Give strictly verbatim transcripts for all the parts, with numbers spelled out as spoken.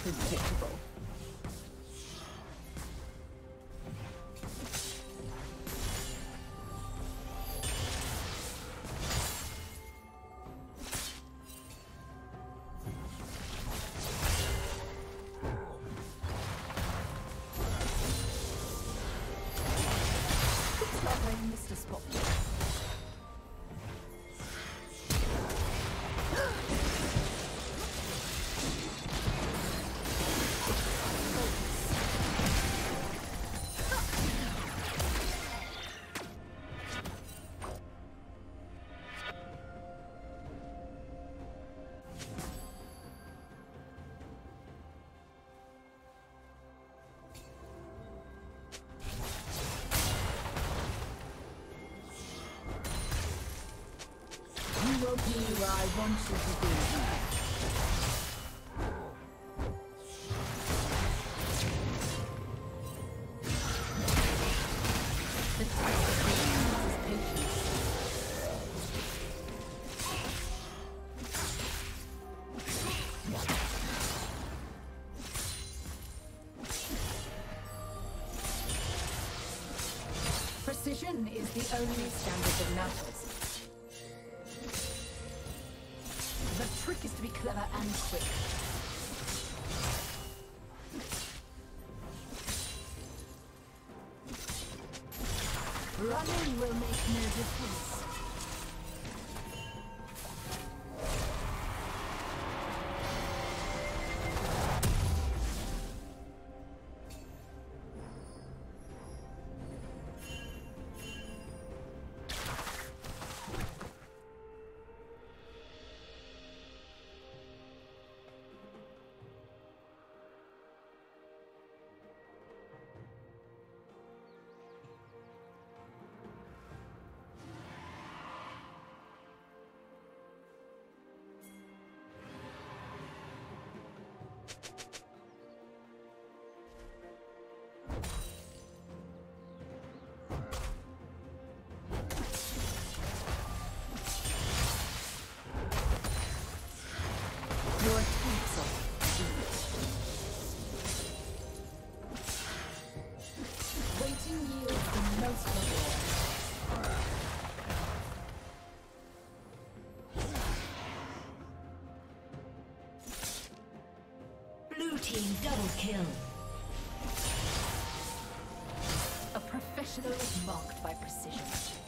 unpredictable. You will be where I want you to be. The test of patience is patience. Precision is the only standard that matters. The trick is to be clever and quick. Running will make no difference. Your attacks are deep. Waiting yields the most reward. Blue team double kill. A professional is marked by precision.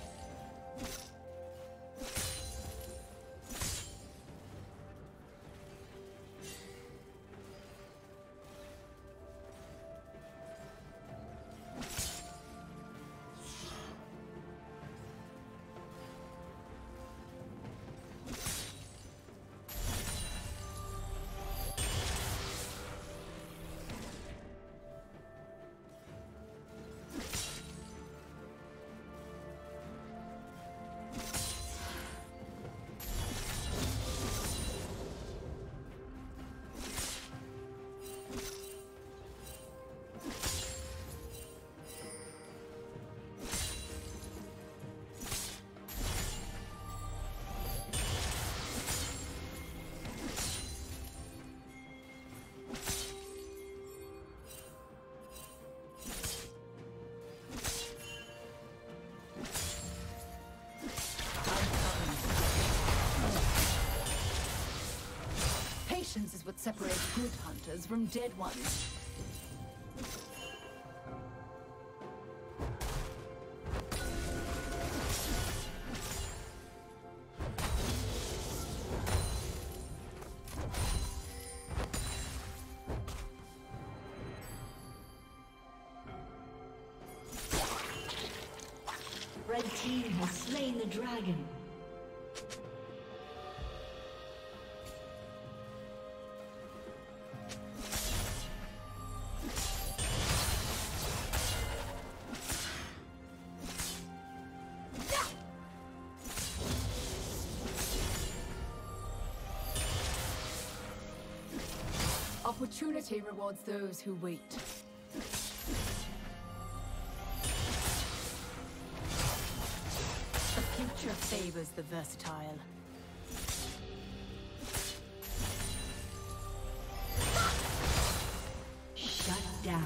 Patience is what separates good hunters from dead ones. Red team has slain the dragon. Opportunity rewards those who wait. The future favors the versatile. down.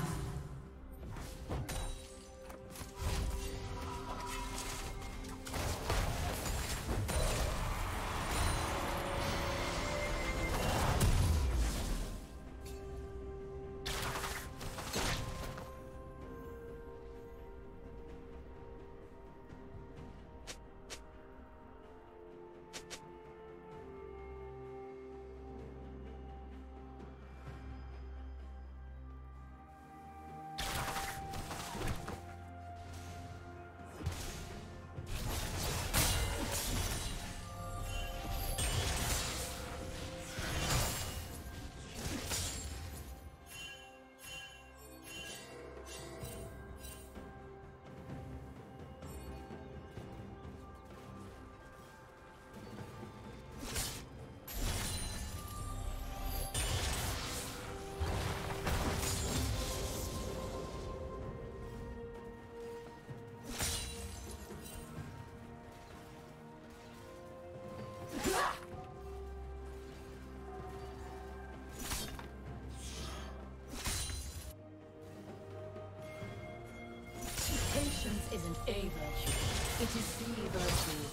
Patience isn't a virtue, it is the virtue.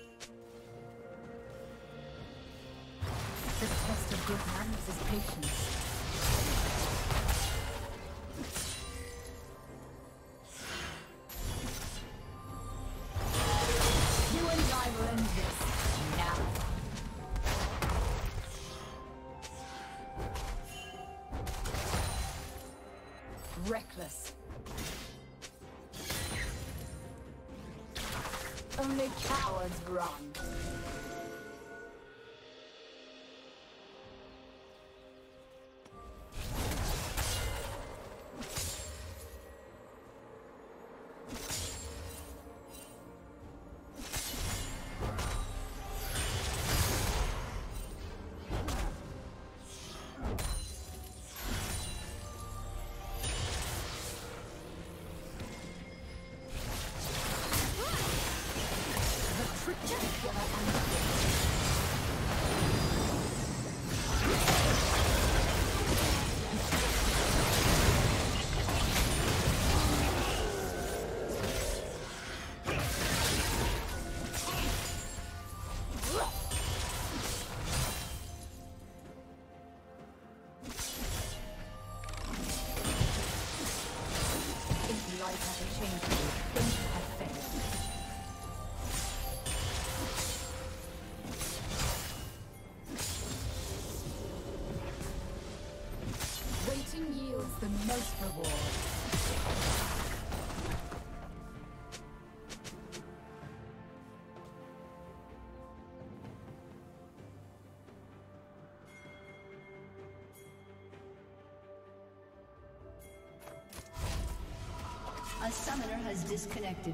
The test of good manners is patience. You and I will end this now. Reckless. Only cowards run. Yields the most reward. A summoner has disconnected.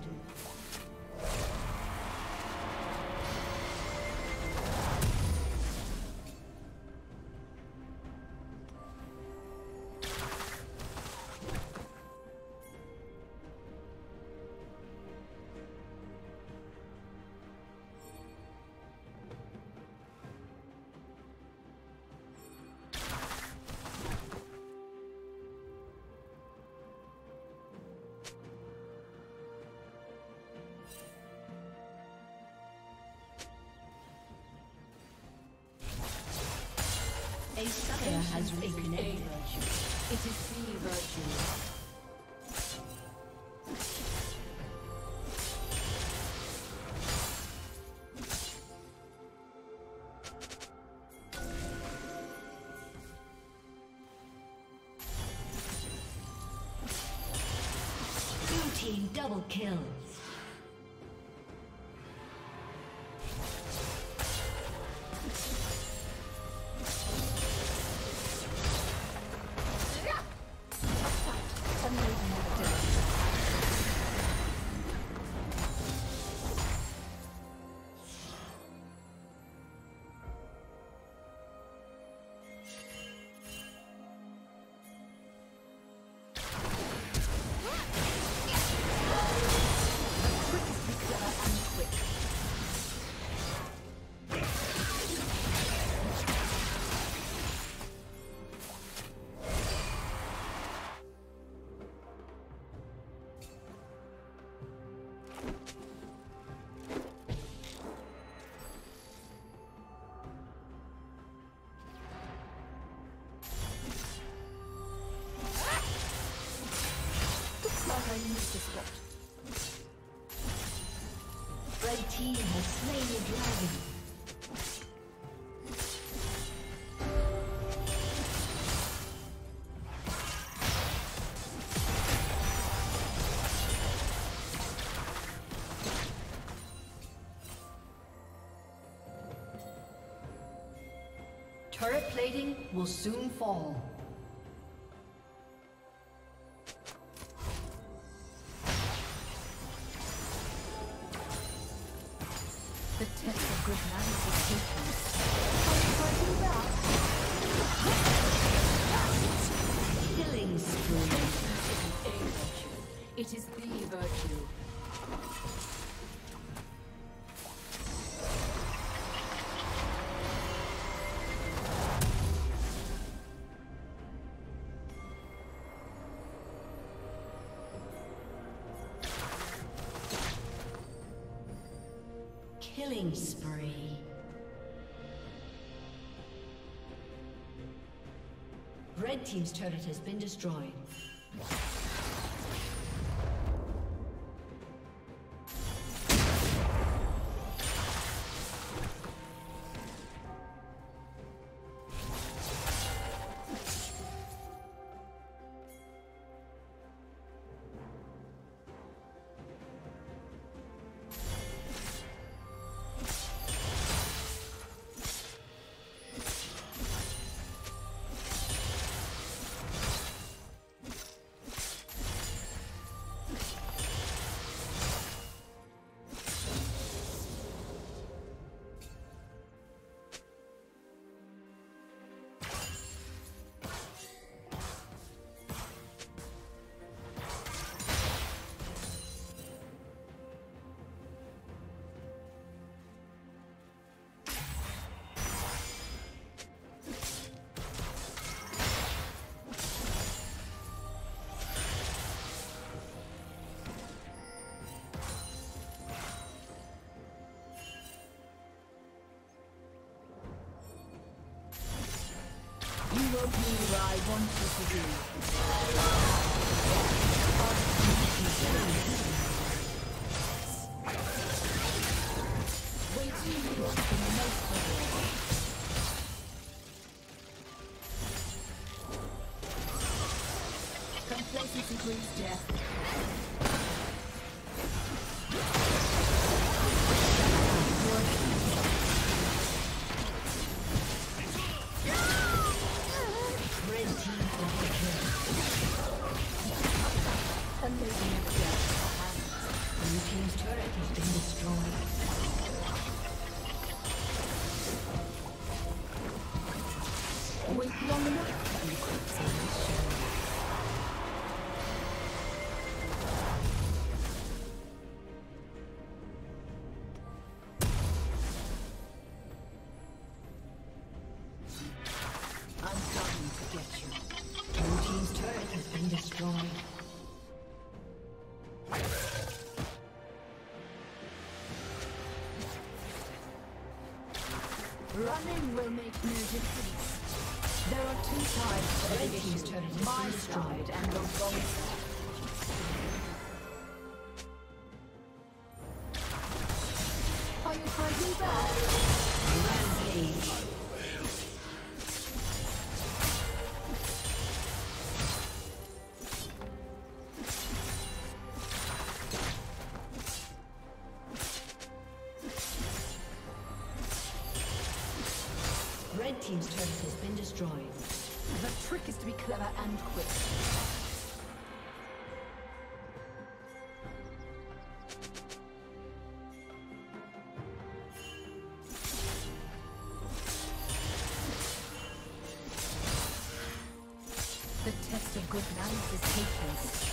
A summoner has reconnected. It is the virtue. Blue team double kill. team has slain the dragon. Turret plating will soon fall. The test of good manners is taken. Killing spree. It is the virtue. Killing spree. Red team's turret has been destroyed. You won't do what I want you to do. Waiting for the most complacency brings death. Running will make no difference. There are two sides to the issue, my side and the wrong side. Are you fighting back? Rampage. Red team's turret has been destroyed. The trick is to be clever and quick. The test of good manners is taken.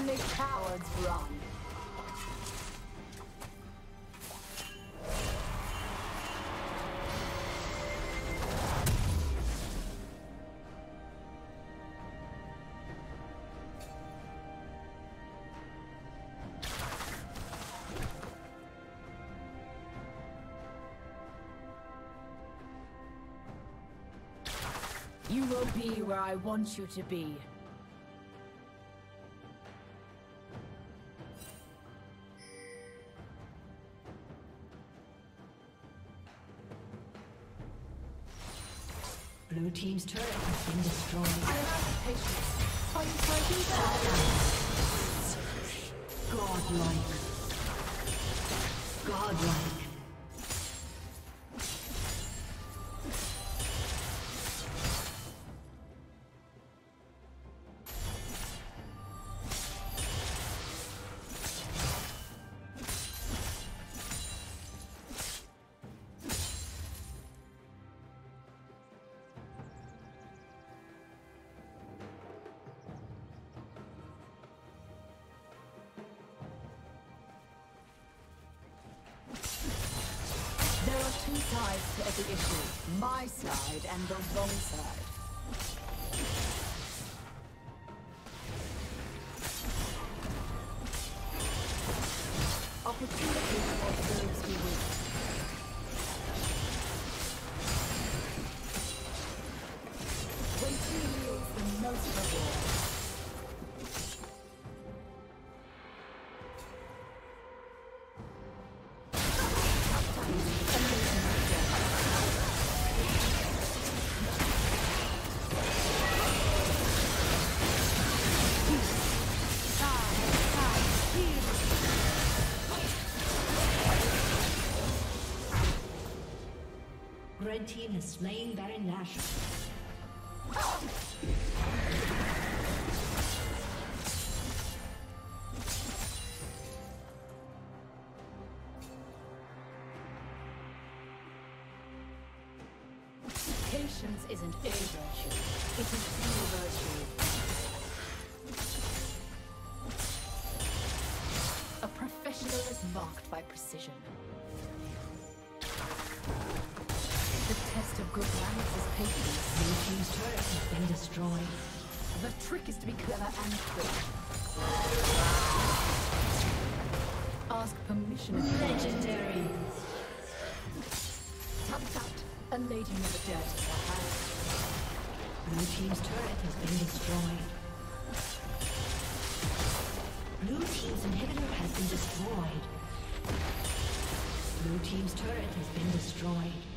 Only cowards run. You will be where I want you to be. Blue team's turret has been destroyed. I am out of patience. Are you fighting back? Godlike. Godlike. Two sides to every issue. My side and the wrong side. Opportunity for those who win. Waiting yields the most reward. Red team has slain Baron Nashor. Patience isn't a virtue. It is true virtue. A professional is marked by precision. The test of good manners is patience. Blue team's turret has been destroyed. The trick is to be clever and quick. Ask permission. Legendary. Tut tut. A lady never dared to step out. Blue team's turret has been destroyed. Blue team's inhibitor has been destroyed. Blue team's turret has been destroyed.